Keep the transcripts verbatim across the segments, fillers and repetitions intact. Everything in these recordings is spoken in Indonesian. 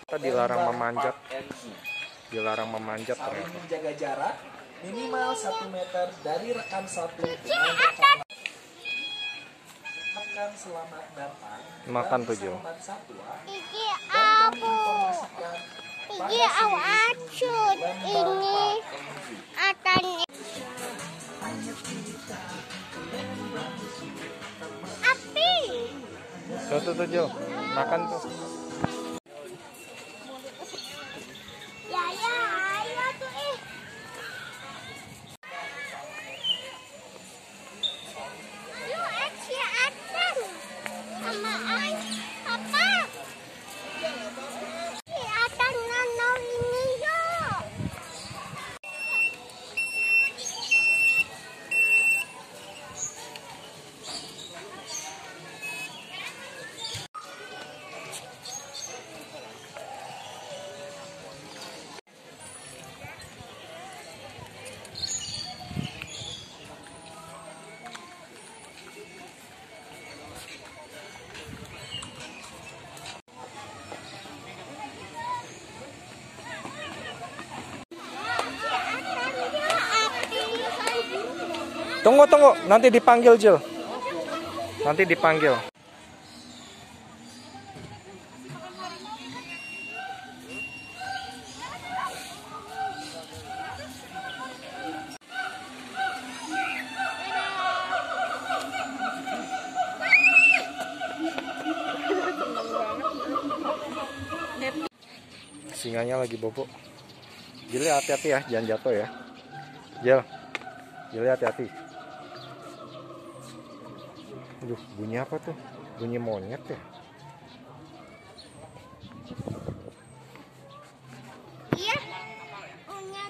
Kita dilarang memanjat, dilarang memanjat Saling ternyata. menjaga jarak minimal satu meter dari rekan satu dengan rekan rekan selamat datang. Makan tuh Jo. Iki abu, iki awu acut, ini akan api. Tuh tuh Jo, makan tuh. Ya ya, ayo tuh ih. Lu aci akan sama ay apa? Si akan nano ini yuk. Tunggu tunggu, nanti dipanggil Jo. Nanti dipanggil. Singanya lagi bobo. Jili hati-hati ya, jangan jatuh ya. Jil, Jili hati-hati. Aduh, bunyi apa tuh? Bunyi monyet ya? Iya, monyet.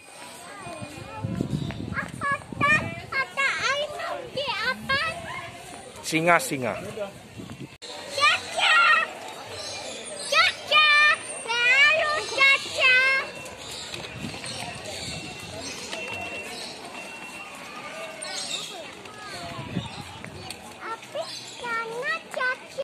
Apa tak? Ada air di apa? Singa, singa. Caca, caca, lalu caca. Api karena caca.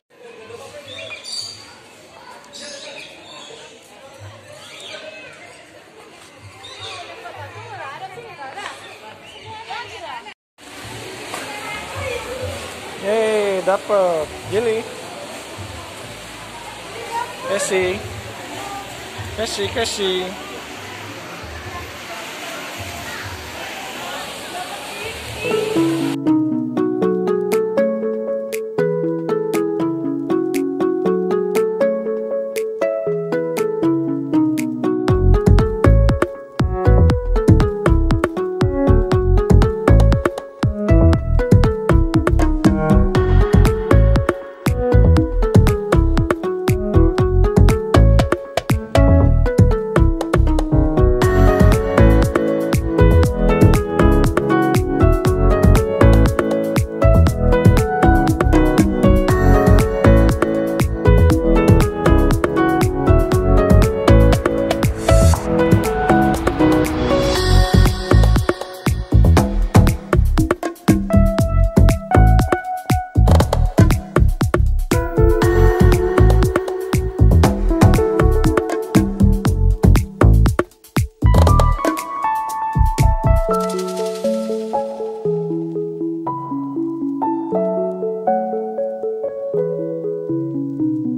Yeay, dapet. Jili. Kasih. Kasih, kasih.